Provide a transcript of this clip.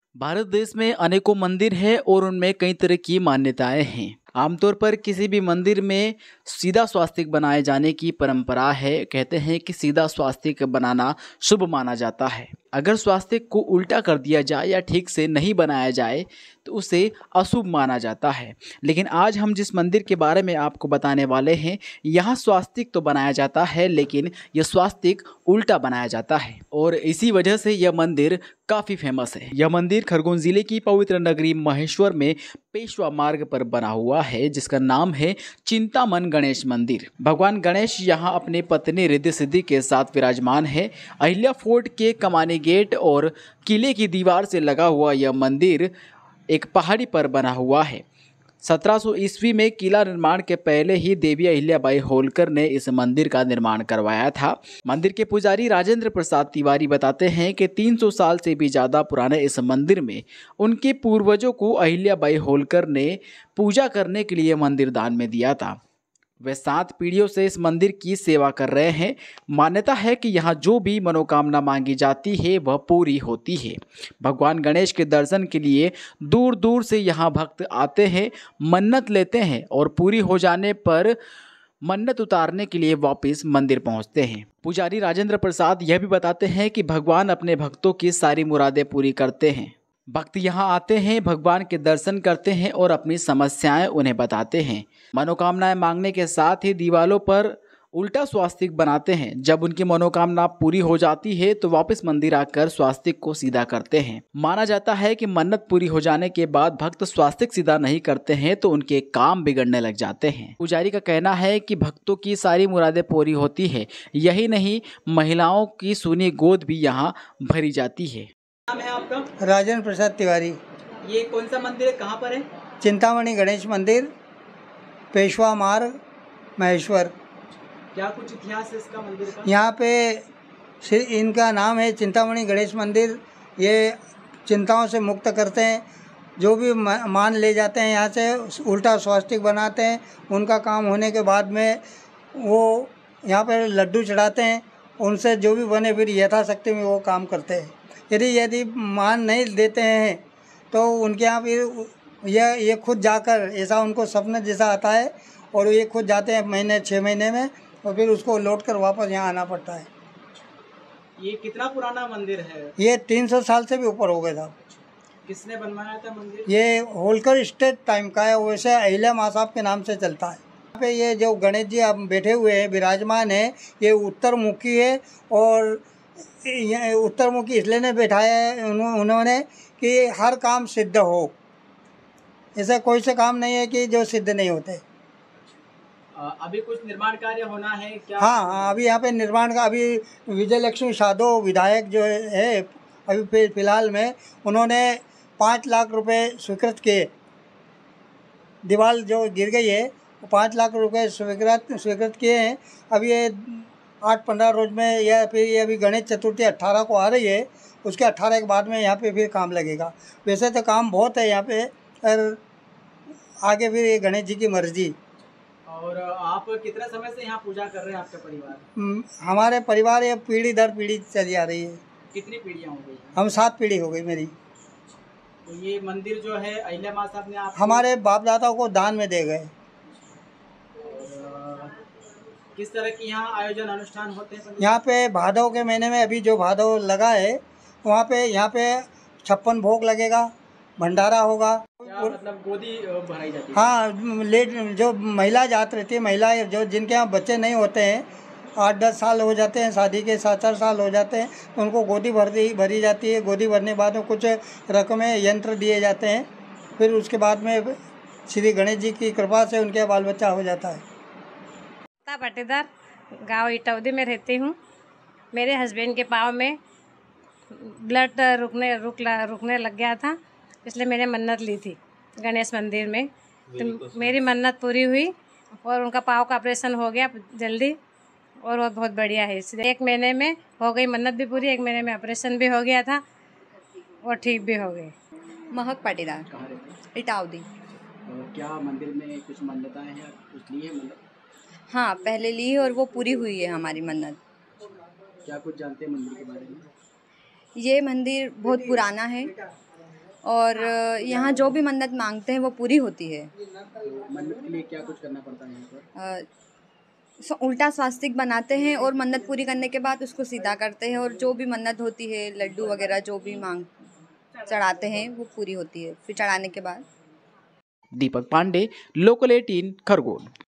भारत देश में अनेकों मंदिर हैं और उनमें कई तरह की मान्यताएं हैं। आमतौर पर किसी भी मंदिर में सीधा स्वास्तिक बनाए जाने की परंपरा है। कहते हैं कि सीधा स्वास्तिक बनाना शुभ माना जाता है। अगर स्वास्तिक को उल्टा कर दिया जाए या ठीक से नहीं बनाया जाए तो उसे अशुभ माना जाता है। लेकिन आज हम जिस मंदिर के बारे में आपको बताने वाले हैं, यहाँ स्वास्तिक तो बनाया जाता है लेकिन यह स्वास्तिक उल्टा बनाया जाता है और इसी वजह से यह मंदिर काफ़ी फेमस है। यह मंदिर खरगोन जिले की पवित्र नगरी महेश्वर में पेशवा मार्ग पर बना हुआ है, जिसका नाम है चिंतामन गणेश मंदिर। भगवान गणेश यहाँ अपनी पत्नी रिद्धि सिद्धि के साथ विराजमान है। अहिल्या फोर्ट के कमानी गेट और किले की दीवार से लगा हुआ यह मंदिर एक पहाड़ी पर बना हुआ है। 1700 ईस्वी में किला निर्माण के पहले ही देवी अहिल्याबाई होलकर ने इस मंदिर का निर्माण करवाया था। मंदिर के पुजारी राजेंद्र प्रसाद तिवारी बताते हैं कि 300 साल से भी ज़्यादा पुराने इस मंदिर में उनके पूर्वजों को अहिल्याबाई होलकर ने पूजा करने के लिए मंदिर दान में दिया था। वे 7 पीढ़ियों से इस मंदिर की सेवा कर रहे हैं। मान्यता है कि यहाँ जो भी मनोकामना मांगी जाती है वह पूरी होती है। भगवान गणेश के दर्शन के लिए दूर दूर से यहाँ भक्त आते हैं, मन्नत लेते हैं और पूरी हो जाने पर मन्नत उतारने के लिए वापस मंदिर पहुँचते हैं। पुजारी राजेंद्र प्रसाद यह भी बताते हैं कि भगवान अपने भक्तों की सारी मुरादें पूरी करते हैं। भक्त यहाँ आते हैं, भगवान के दर्शन करते हैं और अपनी समस्याएं उन्हें बताते हैं। मनोकामनाएं मांगने के साथ ही दीवालों पर उल्टा स्वास्तिक बनाते हैं। जब उनकी मनोकामना पूरी हो जाती है तो वापस मंदिर आकर स्वास्तिक को सीधा करते हैं। माना जाता है कि मन्नत पूरी हो जाने के बाद भक्त स्वास्तिक सीधा नहीं करते हैं तो उनके काम बिगड़ने लग जाते हैं। पुजारी का कहना है कि भक्तों की सारी मुरादें पूरी होती है। यही नहीं, महिलाओं की सूनी गोद भी यहाँ भरी जाती है। नाम है आपका? राजेंद्र प्रसाद तिवारी। ये कौन सा मंदिर है, कहाँ पर है? चिंतामणि गणेश मंदिर, पेशवा मार्ग, महेश्वर। क्या कुछ इतिहास है इसका मंदिर का? यहाँ पे इनका नाम है चिंतामणि गणेश मंदिर। ये चिंताओं से मुक्त करते हैं। जो भी मान ले जाते हैं यहाँ से उल्टा स्वास्तिक बनाते हैं। उनका काम होने के बाद में वो यहाँ पर लड्डू चढ़ाते हैं। उनसे जो भी बने फिर यथाशक्ति में वो काम करते हैं। यदि मान नहीं देते हैं तो उनके यहाँ फिर ये खुद जाकर, ऐसा उनको सपना जैसा आता है और ये खुद जाते हैं महीने 6 महीने में और फिर उसको लौट कर वापस यहाँ आना पड़ता है। ये कितना पुराना मंदिर है? ये 300 साल से भी ऊपर हो गया था। किसने बनवाया था मंदिर? ये होलकर स्टेट टाइम का है। वैसे अहिल्या माँ साहब के नाम से चलता है। यहाँ पे ये जो गणेश जी अब बैठे हुए हैं, विराजमान है, ये उत्तर मुखी है और उत्तर मुखी इसलिए ने बैठाया है उन्होंने कि हर काम सिद्ध हो। ऐसा कोई से काम नहीं है कि जो सिद्ध नहीं होते। अभी कुछ निर्माण कार्य होना है क्या? हाँ, अभी यहाँ पे निर्माण का, अभी विजय लक्ष्मी साधो विधायक जो है अभी फिलहाल में उन्होंने 5 लाख रुपए स्वीकृत किए। दीवार जो गिर गई है वो 5 लाख रुपए स्वीकृत किए हैं। अभी ये 8-15 रोज में या फिर ये अभी गणेश चतुर्थी 18 को आ रही है, उसके 18 के बाद में यहाँ पे फिर काम लगेगा। वैसे तो काम बहुत है यहाँ पे, और आगे फिर ये गणेश जी की मर्जी। और आप कितने समय से यहाँ पूजा कर रहे हैं, आपका परिवार? हमारे परिवार ये पीढ़ी दर पीढ़ी चली आ रही है। कितनी पीढ़ियाँ हो गई? हम 7 पीढ़ी हो गई मेरी। तो ये मंदिर जो है अहिल्या माँ साहब ने आप हमारे बाप दादाओं को दान में दे गए। किस तरह की यहाँ आयोजन अनुष्ठान होते हैं? यहाँ पे भादव के महीने में, अभी जो भादव लगा है वहाँ पे यहाँ पे 56 भोग लगेगा, भंडारा होगा। मतलब गोदी भराई जाती है? हाँ, लेट जो महिला जात रहती है, महिला जो जिनके यहाँ बच्चे नहीं होते हैं, 8-10 साल हो जाते हैं शादी के, 7-4 साल हो जाते हैं, तो उनको गोदी भरी जाती है। गोदी भरने के बाद में कुछ रकमें यंत्र दिए जाते हैं। फिर उसके बाद में श्री गणेश जी की कृपा से उनके बाल बच्चा हो जाता है। पाटीदार, गांव इटौदी में रहती हूँ। मेरे हस्बैंड के पाँव में ब्लड रुकने लग गया था, इसलिए मैंने मन्नत ली थी गणेश मंदिर में। तो मेरी मन्नत पूरी हुई और उनका पाँव का ऑपरेशन हो गया जल्दी, और वो बहुत बढ़िया है। इसलिए 1 महीने में हो गई मन्नत भी पूरी, 1 महीने में ऑपरेशन भी हो गया था और ठीक भी हो गए। महक पाटीदार, इटावदी। क्या मंदिर में कुछ मन्नताएं हैं, कुछ ली है मन्नत? हाँ, पहले ली है और वो पूरी हुई है हमारी मन्नत। क्या कुछ जानते हैं मंदिर के बारे में? ये मंदिर बहुत पुराना है और यहाँ जो भी मन्नत मांगते हैं वो पूरी होती है। तो मन्नत के लिए क्या कुछ करना पड़ता है यहाँ पर? उल्टा स्वास्तिक बनाते हैं और मन्नत पूरी करने के बाद उसको सीधा करते हैं, और जो भी मन्नत होती है, लड्डू वगैरह जो भी मांग चढ़ाते हैं वो पूरी होती है फिर चढ़ाने के बाद। दीपक पांडे, लोकल 18, खरगोन।